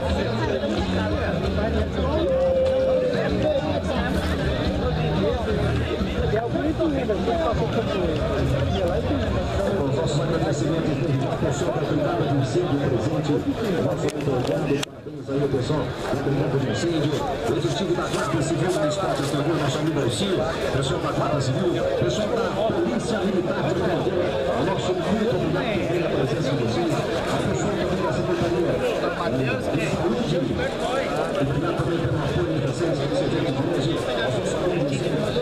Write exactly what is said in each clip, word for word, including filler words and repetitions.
Com os nossos agradecimentos, pessoal da Brigada de Incêndio presente, nosso obrigado, parabéns aí, pessoal da Brigada de Incêndio, o executivo da Guarda Civil do Estado, também nosso amigo Alcir, pessoal da Guarda Civil, pessoal da Polícia Militar de Candeia, nosso muito obrigado pela presença de vocês, a pessoal também da Secretaria de Saúde, obrigado também pelo apoio de vocês nesse evento de hoje, aos nossos alunos,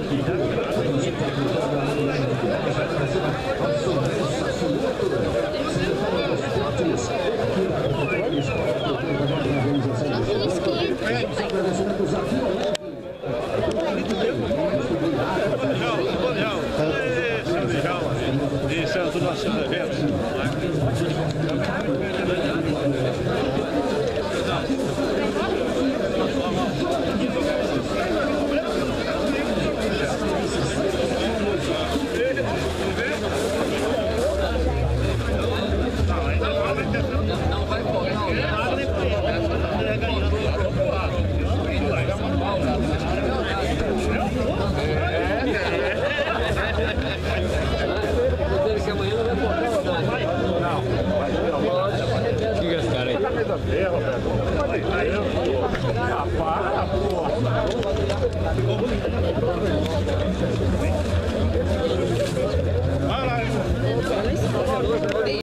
Esse é o do nosso evento. Não vai pôr, não. Que amanhã não vai pôr, não. Não, vai ter a diga esse cara aí. Ah, para, porra.